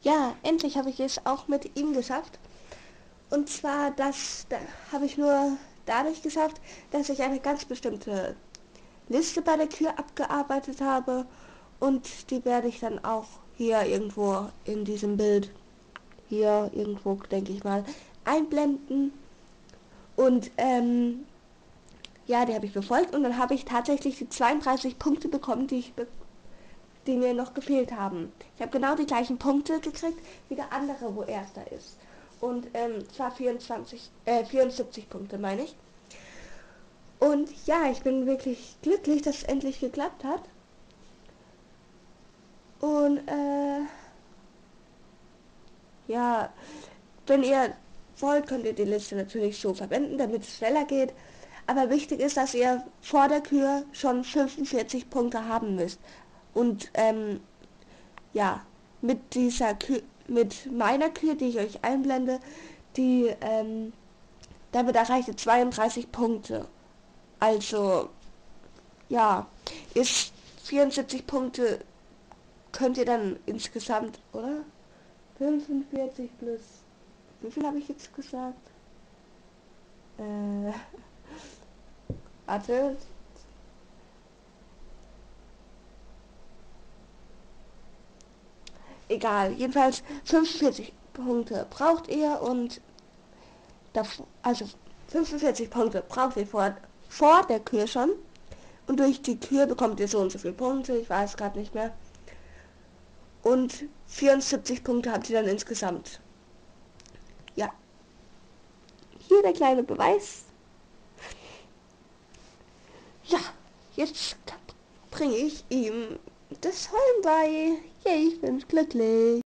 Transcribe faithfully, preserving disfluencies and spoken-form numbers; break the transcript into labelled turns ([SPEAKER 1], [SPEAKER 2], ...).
[SPEAKER 1] Ja, endlich habe ich es auch mit ihm geschafft. Und zwar, das da habe ich nur dadurch geschafft, dass ich eine ganz bestimmte Liste bei der Kür abgearbeitet habe. Und die werde ich dann auch hier irgendwo in diesem Bild, hier irgendwo, denke ich mal, einblenden. Und ähm, ja, die habe ich befolgt und dann habe ich tatsächlich die zweiunddreißig Punkte bekommen, die ich be die mir noch gefehlt haben. Ich habe genau die gleichen Punkte gekriegt wie der andere, wo erster ist. Und ähm, zwar vierundzwanzig, äh, vierundsiebzig Punkte, meine ich. Und ja, ich bin wirklich glücklich, dass es endlich geklappt hat. Und äh, ja, wenn ihr wollt, könnt ihr die Liste natürlich so verwenden, damit es schneller geht. Aber wichtig ist, dass ihr vor der Kür schon fünfundvierzig Punkte haben müsst. Und ähm, ja, mit dieser Kür, mit meiner Kür, die ich euch einblende, die, ähm, damit erreicht ihr zweiunddreißig Punkte. Also, ja, ist vierundsiebzig Punkte könnt ihr dann insgesamt, oder? fünfundvierzig plus, wie viel habe ich jetzt gesagt? Äh, warte. Egal, jedenfalls fünfundvierzig Punkte braucht ihr und davor, also fünfundvierzig Punkte braucht ihr vor, vor der Kür schon. Und durch die Kür bekommt ihr so und so viele Punkte, ich weiß gerade nicht mehr. Und vierundsiebzig Punkte habt ihr dann insgesamt. Ja, hier der kleine Beweis. Ja, jetzt bringe ich ihm das Heulen bei. Yay, ich bin glücklich.